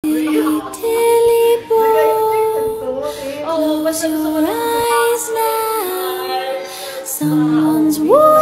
Dilly bo, close your eyes now. Someone's walking.